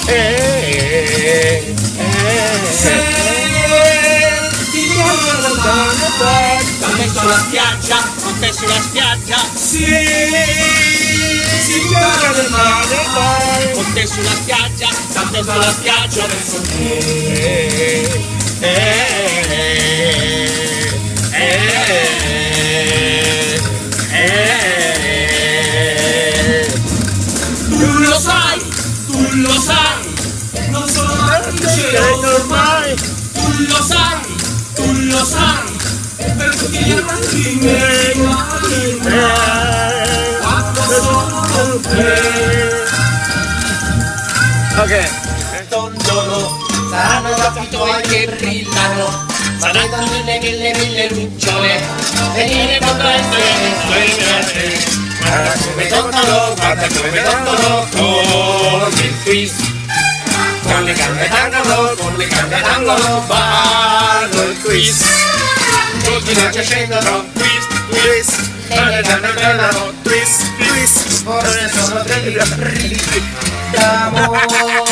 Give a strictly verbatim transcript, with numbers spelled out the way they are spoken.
eh, Se ti voglio lontano poi, con te sulla spiaggia, con te sulla spiaggia. sì, si gioca del male poi, Con te sulla spiaggia, con te sulla spiaggia verso te. eh, eh, eh, eh. Tu lo sai, tu lo sai, non sono Sei ormai, tu lo sai, tu lo sai, per tutti gli amanti miei, quando sono con te. ok, Tondolo, saranno occhi tuoi che brillano, saranno mille mille mille lucciole, venire con te guarda come tondolo, guarda come tondolo, con il twist, con le gambe d'angolo, con le gambe d'angolo, ballo il twist, tutti non scendono, twist, twist, e twist, twist, ora sono tre d'amore.